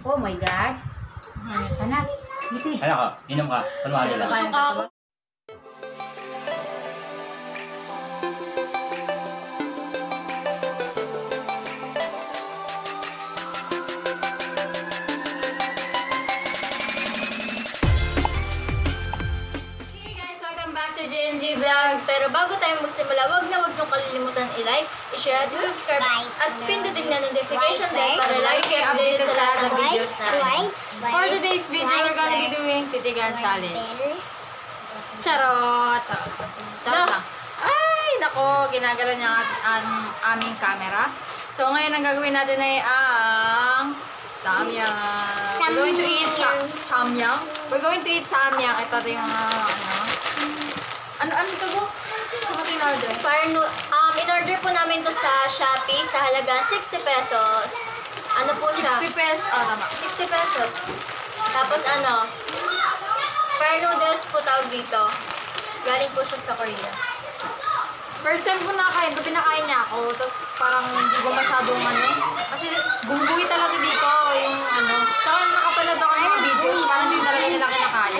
Oh my God. Anak, ngiti. Ano ka? Inom ka? Kunwari lang. Suka ako. JNG Vlogs. Pero bago tayo magsimula, wag niyong kalilimutan i-like, i-share, i-subscribe, at pindutin na notification bell para lagi kayo updated sa lahat ng videos namin. For today's video, we're gonna be doing titigan challenge. Charot! Charot lang. Ay, nako, ginagalaw niya ang aming camera. So, ngayon ang gagawin natin ay ang samyang. We're going to eat samyang. We're going to eat samyang. Ito yung ano ito po? Saan ito in-order? In-order po namin to sa Shopee sa halagang 60 pesos. Ano po siya? 60 pesos. Oh, tama. 60 pesos. Tapos fire noodles po tawag dito. Galing po siya sa Korea. First time ko nakain, ito pinakain niya ako. Tapos parang hindi ko masyadong kasi bumbuhi talaga dito yung Tsaka nakapanood ako ng videos, parang hindi talaga nila kinakaya.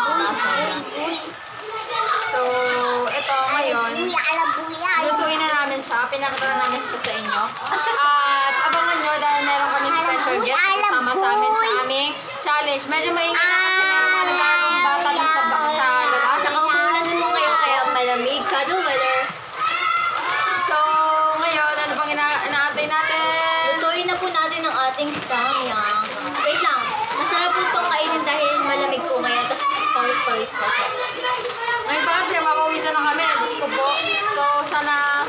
So, ito ngayon, lutuin na namin siya. Pinakita na namin siya sa inyo. At abangan nyo dahil meron kaming special guest kasama sa amin sa aming challenge. Medyo maingay na kasi meron mga nagkakang bata dun sa labas. Tsaka umulan po ngayon kaya malamig. Cuddle weather. So, ngayon, ano pang inaantay natin? Lutuin na po natin ang ating samyang. Wait lang. Masarap po itong kainin dahil malamig po ngayon. Tapos pawis-pawis po. Ngayon pa kasi mapawisan na kami. Diyos ko po. So, sana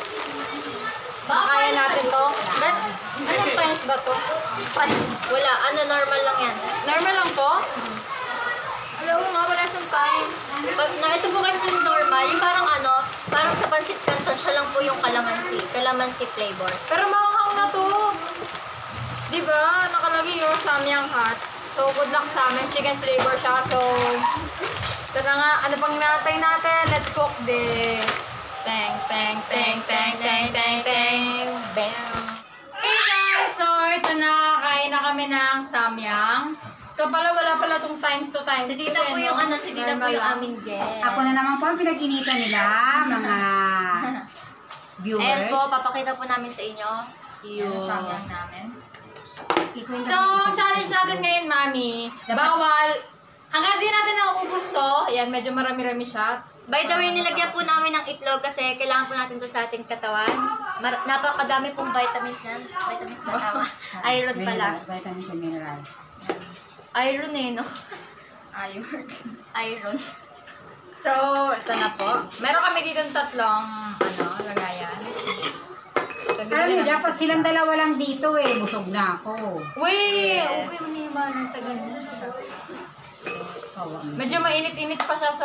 kaya natin to. Anong times ba to? Wala. Normal lang yan. Normal lang po? Alam mo nga, wala siyang times. Ito po kasi yung normal. Yung parang sa pancit canton, siya lang po yung calamansi. Calamansi flavor. Pero maanghang na to. Diba? Nakalagay yung samyang hot. So, good luck sa amin. Chicken flavor siya. So, ito na nga. Ano pang natin natin? Let's cook this. Teng, teng, teng, teng, teng, teng, teng. Bam! Hey guys! So, ito na. Kain na kami ng samyang. Ito pala, wala pala itong times to times. Si Tita po yung si Tita po yung aming guest. Ako na naman po ang pinag-initan nila, mga viewers. Ayan po, papakita po namin sa inyo Yung samyang namin. Ikwento So, natin sa challenge natin ngayon, Mami. Bawal. Hanggang di natin nauubos to. Ayan, medyo marami-rami siya. By the way, nilagyan po namin ng itlog kasi kailangan po natin to sa ating katawan. Napakadami pong vitamins yan. Vitamins ba tama? Iron pala. Vitamins and minerals. Iron no? Iron. Iron. So, ito na po. Meron kami dito tatlong, lagayan. So, Alam bibili niyo, namin dapat sa silang isa. dalawa lang dito eh. Busog na ako. Uy! Yes. Okay, manimanan sa ganyan. Oh, Medyo mainit-init pa siya, so,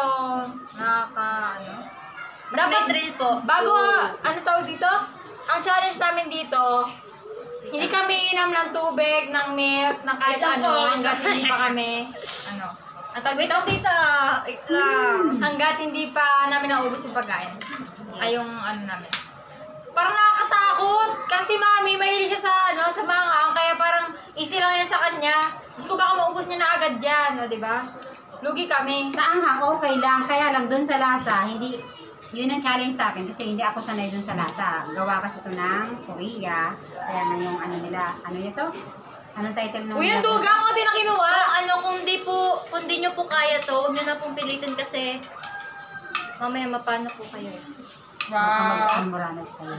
Dapat drill po. Bago, tawag dito? Ang challenge namin dito, hindi kami inom ng tubig, ng milk, ng kahit Wait lang po. hanggat hindi pa kami, Wait lang, tita. Wait lang. Hanggat hindi pa namin naubos yung pagkain. Ay, yung namin. Parang nakakatakot. Kasi mami, mahilig siya sa manghang. Kaya parang easy lang yan sa kanya. Diyos ko, baka maubos niya na agad yan. O, diba? Lugi kami. Sa anghang, okay lang. Kaya lang dun sa lasa, hindi, yun ang challenge sa akin kasi hindi ako sanay dun sa lasa. Gawa kasi ito ng Korea. Kaya na yung nila, ito? Anong title nung? Uy, ang duga mo din na kinuha. Kung di nyo po kaya to, huwag nyo na pong pilitin kasi mamaya mapano po kayo. Baka mag-almoranas kayo.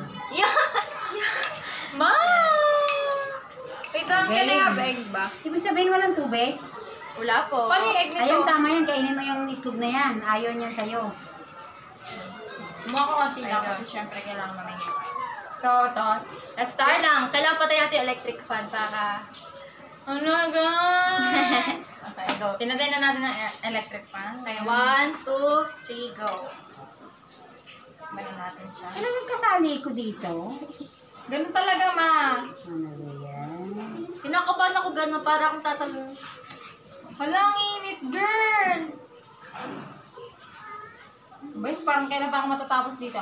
Ma! Wait lang, can I have egg ba? Ibig sabihin walang tubig? Wala po. Paano yung egg nito? Ayun, tama yan. Kainin mo yung itlog na yan. Ayaw niyan sa'yo. Mga konti lang kasi syempre kailangan mamingin. So, Let's start lang. Kailangan patay natin yung electric fan para... guys! Okay, go. Pinatay na natin ang electric fan. Kaya 1, 2, 3, go. Banin natin siya. Ano yung kasali ko dito? Ganun talaga, ma. Ano ba yan? Kinakabahan ako gano'n para akong tatanong. Hala, ang init, girl! Wait, parang kailan pa ako matatapos dito?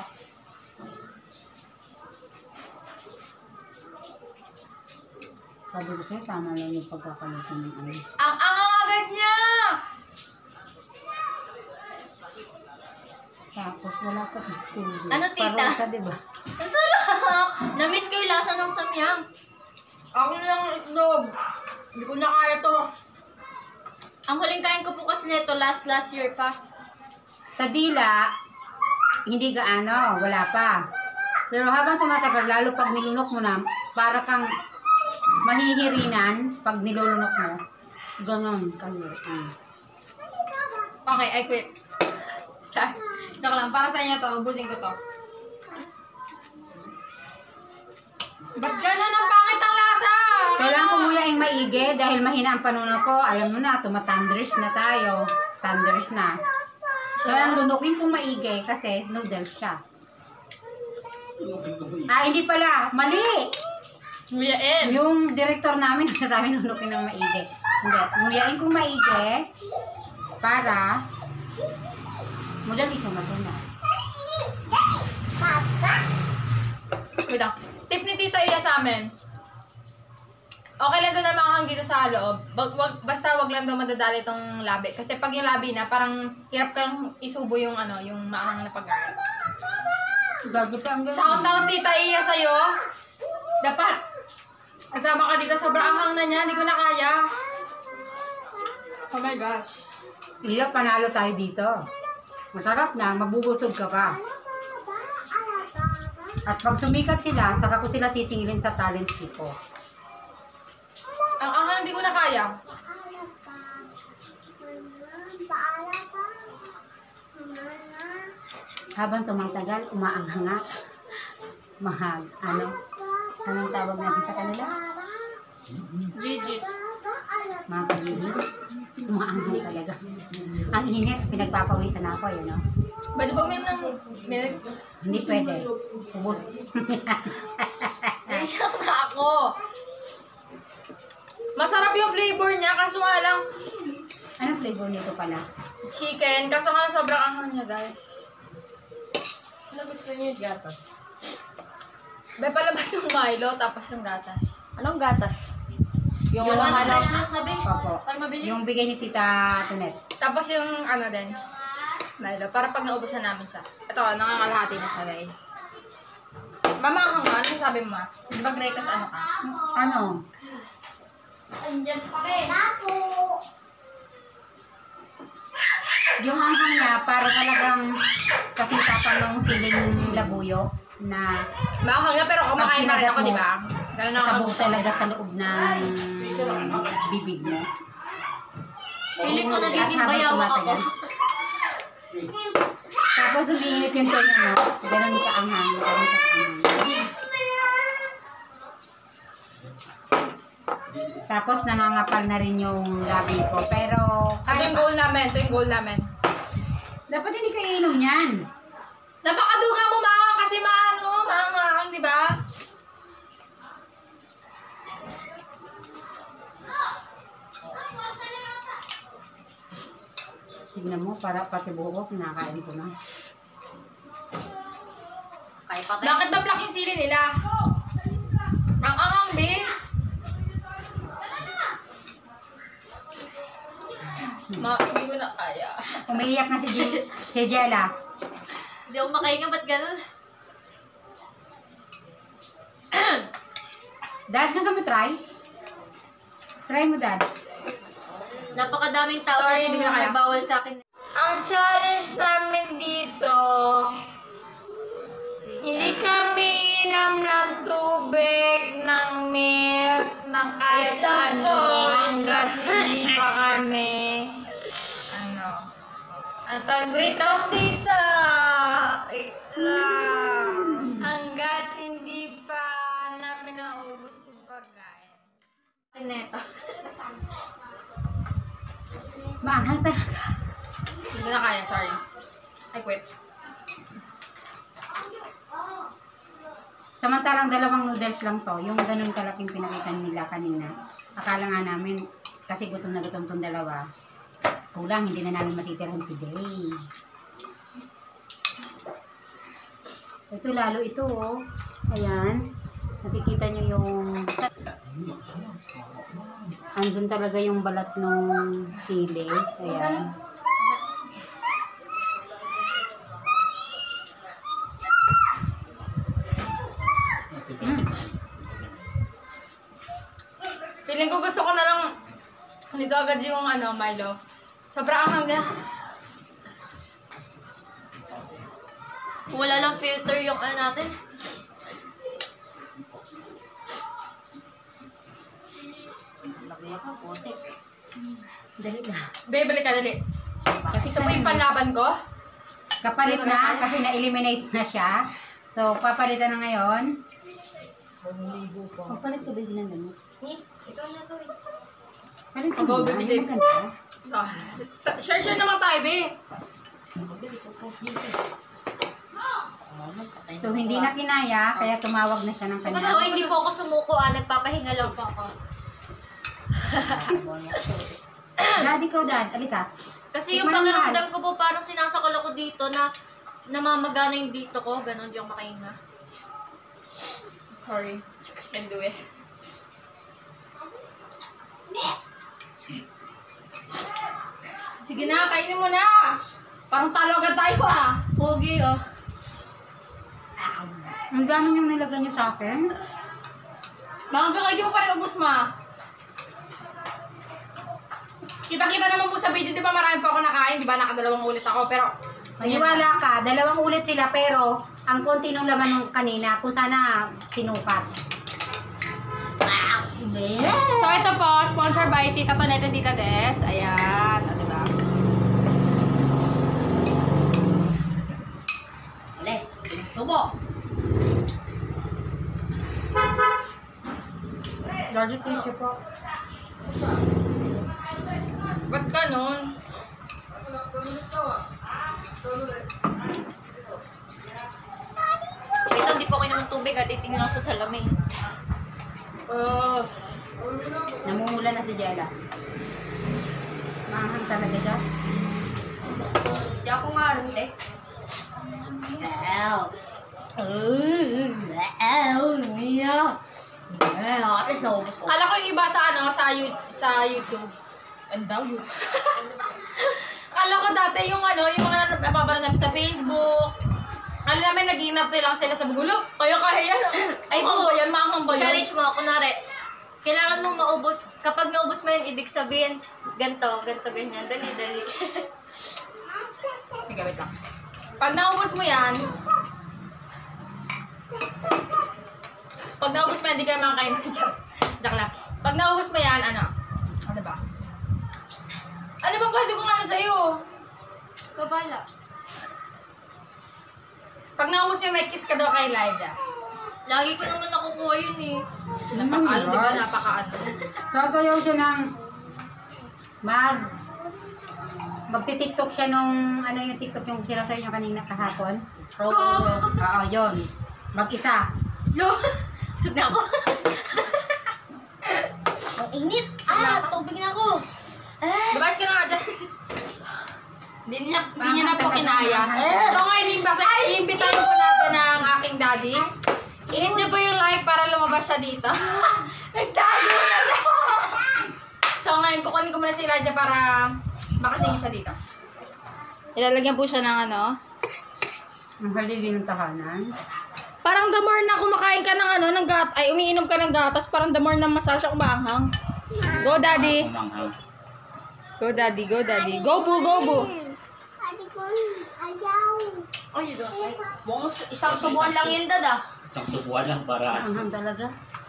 Sabi ko sa'yo, tama lang yung pagkakaluto ng ano. Ang angang agad niya! Tapos wala pa tubig. Ano, tita? Parusa, diba? Ang sarap! Na-miss ko yung lasa ng samyang. Ako na lang ang itlog. Hindi ko na kaya to. Ang huling kain ko po kasi nito last year pa. Sa dila, hindi gaano, wala pa. Pero habang tumatagal, lalo pag nilunok mo na, para kang mahihirinan pag nilulunok mo. Ganon kayo. Okay, I quit. Char. Joke lang, para sa inyo to, ubusin ko to. Ba't gano'n ang pangit ang lasa? Kailangan ko muyaing maigi dahil mahina ang panunaw ko. Alam mo na, tumatanders na tayo. Thunders na. Kailangan lunukin kong maigi kasi noodles siya. Ah, hindi pala. Mali! Nguyain. Yung director namin nagsasabi lunukin ng maigi. Hindi. Muyain kong maigi para madali siya matunaw. Wait lang. Tip ni Tita Iya sa amin. Okay lang daw na makahang dito sa loob. Basta wag lang daw madadali itong labi. Kasi pag yung labi na, parang hirap kang isubo yung ano, yung maangang na pagkain. Gagi pa ang Shout out Tita Iya sa'yo. Dapat. Kasama ka dito. Sobrang anghang na niya. Hindi ko na kaya. Oh my gosh. Iya, panalo tayo dito. Masarap na, mabubusog ka pa. At pag sumikat sila, saka ko sila sisingilin sa talent ko. Ang anghang hindi ko na kaya. Habang tumatagal, umaanghang nga. Mahal. Anong tawag natin sa kanila? GG's. Mga kagigis. Umaanghang talaga. Ang init, pinagpapawisan ako, yun, no? Pwede ba uminom ng milk? Hindi pwede. Ubus. Iyak na ako. Masarap yung flavor niya, kaso nga lang Anong flavor nito pala? chicken, kaso nga lang sobrang anghang niya, guys. Ano gusto niyo yung gatas? May palabas yung Milo, tapos yung gatas. Anong gatas? Yung Yung ano, fresh milk na be? Opo. Para mabilis. Yung bigay ni Tita Tunet. tapos yung ano din, Milo, para pag naubusan namin siya. Ito, nangangalahati na siya, guys. Mama, ano sabi mo, ma? Di ba greatest ano ka? Ano? Andyan pa rin. Yung anghang niya, para talagang kasing tapang ng siling labuyo na Makakang nga, pero kumakain na rin ako, di ba? Ganun ako. sabog talaga sa loob ng bibig mo. Piling ko At nagiging habang bayawak ako. tumatagal. Tapos umiinit yung tuyo mo. Ganun ka anghang. Ganun ka anghang. Tapos nangangapal na rin yung labi ko. Pero Ito yung goal namin, ito yung goal namin. dapat hindi ka iinom yan. Napakaduga mo, ma! Kasi maangang, di ba? Tignan mo, para pati buhok, kinakain ko na. Kaya patay. Bakit ba black yung sili nila? Ang angang, bis! Ma, hindi ko na kaya. Umiiyak na si Jella. Hindi ako makahinga, ba't ganun? Dad, gusto mo try? Try mo, Dad. Napakadaming tao Sorry, hindi ko na kaya. nagbawal sa akin. Ang challenge namin dito, hindi kami inom ng tubig, ng milk, ng kahit ano, hanggat hindi pa kami, ano, ang tagwitong dito, hanggat hindi pa namin naubos yung pagkain. Neto. Maanghang talaga. Hindi na kaya, sorry. I quit. Samantalang dalawang noodles lang to, yung ganun kalaking pinakita nila kanina. Akala nga namin, kasi gutom na gutom tong dalawa, kulang, hindi na namin matitirahan si Day. Ito lalo ito, oh. Ayan. Nakikita nyo yung andun talaga yung balat ng sili. Ayan. Feeling ko gusto ko na lang nito agad yung ano, Milo. Sobrang anghang na. Wala lang filter yung ano natin. Dali na. Bebalik ka, dali. Ito po yung panlaban ko. Kapalit na kasi na-eliminate na siya. So, papalitan na ngayon. Papalit ko ba yung ginagano? Ikaw na to eh. Palit ko Go, na. baby Hindi Jane. maganda. Share naman tayo, be. So, hindi na kinaya, kaya tumawag na siya ng So, kanya. hindi po ako sumuko nagpapahinga lang po ako. Dad, ikaw, Dad. Alika. Kasi yung Tikman mo, pakiramdam ko po parang sinasakal ako dito na namamagana yung dito ko, ganun yung makahinga. Sorry. Can do it. Sige na, kainin mo na. Parang talo agad tayo ah. Pogi oh. Ang dami yung nilagay niyo sa akin. Hanggang hindi mo pa rin ubus, ma. Kita-kita naman po sa video, di ba marami pa ako nakain, di ba nakadalawang ulit ako, pero... Maniwala ka, 2 ulit sila pero ang konti ng laman ng kanina kung sana sinukat. So ito po, sponsor by Tita Tonette and Tita Des. Ayan, o diba? Ulit, subo. Lagi tissue po. Ba't ganun? Ito, hindi po kayo ng tubig at itingin lang sa salamin. Namumula na si Jella. Maanghang talaga siya. Hindi ako nga rin eh. At least naubos ko. Kala ko yung iba sa ano, sa YouTube. And daw YouTube. Kala ko dati yung ano, yung mga napapanood namin sa Facebook. Alam namin, nag-inarte lang sila sa bugulo. Kaya yan. Ay, Maanghang ba yan? Maanghang ba yan? Challenge mo, kunwari, kailangan mong maubos. Kapag naubos mo yun, ibig sabihin, ganito, ganyan. Dali. Sige, wait lang. Pag naubos mo yan, hindi ka naman kain. Joke lang. Pag naubos mo yan, ano? Ano ba? Ano ba pwede kong ano sa'yo? Kabala. Pag naubos mo, may kiss ka daw kay Lyda. Lagi ko naman nakukuha yun eh. Napaka-ano, di ba? Napaka-ano. Sasayaw siya ng magti-tiktok siya nung ano yung tiktok yung sila sa inyo kanina kahapon. Oo, yun. Mag-isa. Lo! Sub na ako. Ang init. Tubig na ako. Labas ka na nga dyan. Hindi niya na po kinaya. So ngayon, iimbitahin po natin ang aking daddy. I-hit niyo po yung like para lumabas siya dito. Nagtago na siya. So ngayon, kukunin ko muna si Elijah para makasingin siya dito. Ilalagyan po siya ng ano. Ang halili ng tahanan. Parang the more na kumakain ka ng ano, ng umiinom ka ng gatas, parang the more na masasya kumaanghang. Go daddy. Umanghang. Go daddy, go daddy. Go boo, go boo. Ay, yun. Isang subuan lang yun, dad ah. Isang subuan lang para... Anghang talaga.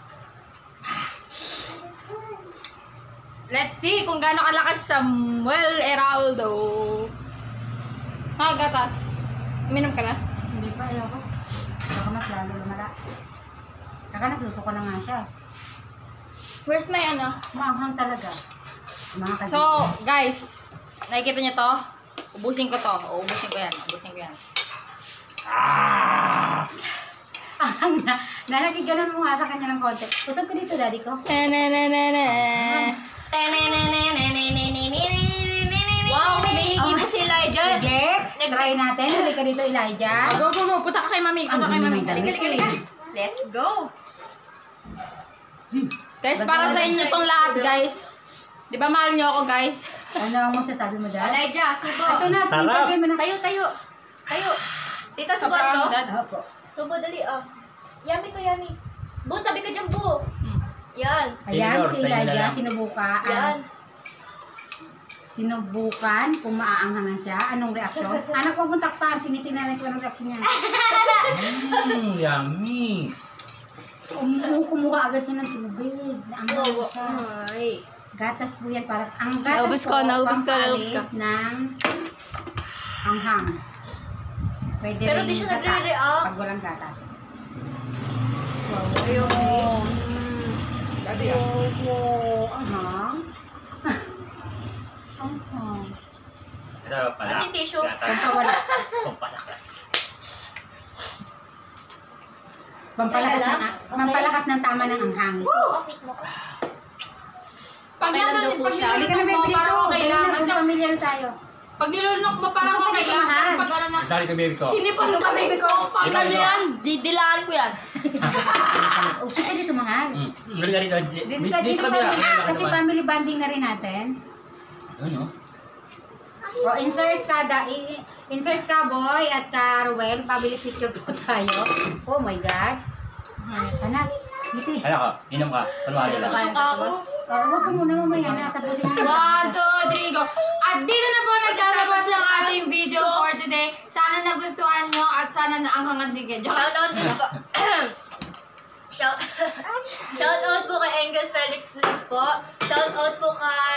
Let's see kung gaano kalakas Samuel Heraldo. Gatas. Uminom ka na? Hindi pa, ayaw ko. Baka mas lalo lumala. Kaka nasusuko na nga siya. Where's my ano? Maanghang talaga. Mga So, guys, nakikita niyo to? Ubusin ko to. Ubusin ko yan. Anghang na. Nalagigano'n mo nga sa kanya ng konti. Usap ko dito, daddy ko. Wow, may higi po si Elijah. Sige, try natin. Halika dito, Elijah. Go. Punta ka kay mami. Punta kay mami. Halika. Let's go. Guys, para sa inyo tong lahat, guys. Di ba mahal nyo ako, guys? Ano ang masasabi mo dyan? Elijah, subo. Ito na, Sarap. sabihin mo na. Tayo, tayo. Tayo. Tita, subo Sobrang to. dad. Opo. Subo, dali, Yummy to, yummy. Bu, tabi ka dyan, Bu. Yan. Ayan, Taylor, si tayo na Elijah, lang. Yan. sinubukan kung maaanghangan siya. Anong reaksyon? Anak ko puntak pa, sinitinanan ko anong reaksyon niya. Yummy. Kumuha agad siya ng tubig. Naanghangan siya. Ay. Gatas po yan para ang gatas Naubos ko, naubos ko, naubos ko. pampalis ng anghang. Pwede Pero rin di siya gata nagre-react. pag walang gatas. Ayun. Dati yan. Anghang. Anghang. Ito pala. Kasi tissue. Pampawala. Pampalakas. Pampalakas ng tama ng anghang. Pag Kailan daw po siya? Hindi ka na nilunok mo, bibili parang ko. okay lang. Pamilya na tayo. Pag nilunok mo, parang Gusto ko okay kasi lang. mahal. Pag ano na, Nagtali ka baby ko. sinipon ka baby ko. Kita nyo yan? Didilaan ko yan. Uso ka dito mahal. Dito ka dito. Dito ka dito kabila. kasi family bonding na rin natin. Ano? O insert ka insert ka boy at ka Ruel, family picture po tayo. Oh my god. Anak, dito. Kaya ka, inom ka. Kunwari lang. Suka ako. Huwag ka muna mamaya na tapusin mo. 1, 2, 3, go. At dito na po naglalabas ang ating video for today. Sana nagustuhan nyo at sana naanghangan din kayo. Shout out din po. Shout out po kay Engel Felix Lim po. Shout out po kay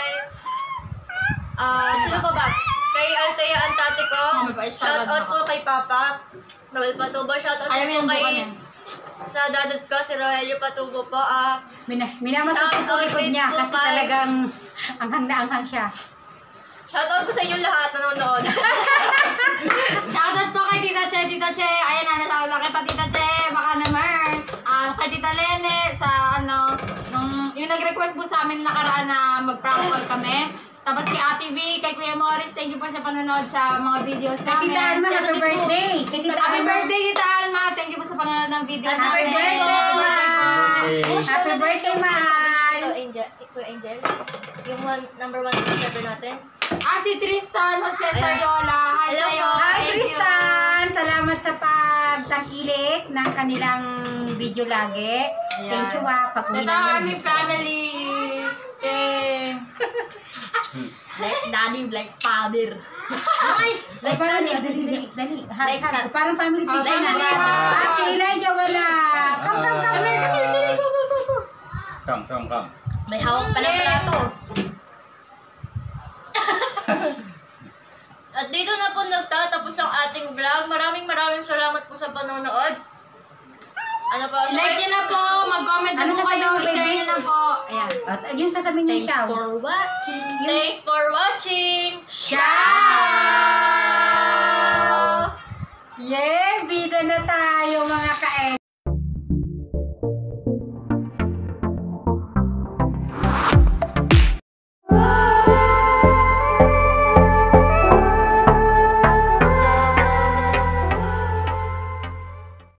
sino pa ba? Kay Althea Antate ko. Shout out po kay Papa Noel Patubo. Shout out Ayaw po yung buka kay niyan. sa dadods ko si Rogelio Patubo po. Minamasak ko likod niya kasi Shout out talagang anghang na anghang siya. Shout out po sa inyong lahat nanonood. Shoutout po kay Tita Che, Tita Che. Ayan na, natawag na kay pa Tita Che. Baka naman. Kay Tita Lene sa yung nag-request po sa amin nakaraan na mag-prank call kami. Tapos kay Ate V, kay Kuya Morris, thank you po sa panonood sa mga videos Kay namin. Tita Alma, happy birthday! Kay Tita Happy Alma. birthday, Tita Alma. Thank you po sa panonood ng video Happy namin. birthday, Ma! Happy birthday, mahal! Ito, Angel. Kuya Angel. Yung number 1 subscriber natin. Si Tristan Jose Sariola. Hi Hello sa'yo. po. Hi, Thank you. Tristan! Salamat sa pagtangkilik ng kanilang video lagi. Ayan. Thank you, Sa pag-uwi ito aming family. Daddy, like father. Ay! Like dali. Like sa- Parang family picture na. family. Si Elijah wala. Come. Dali, go. Come. May hawak pala plato. At dito na po nagtatapos ang ating vlog. Maraming salamat po sa panonood. Ano pa? Like nyo na po, mag-comment na Ano po kayo, sasabihin mo, i-share baby? nyo na po. Ayan. At yung sasabihin niya siya. watching. Thanks for watching. Ciao! Yeah, bida na tayo mga ka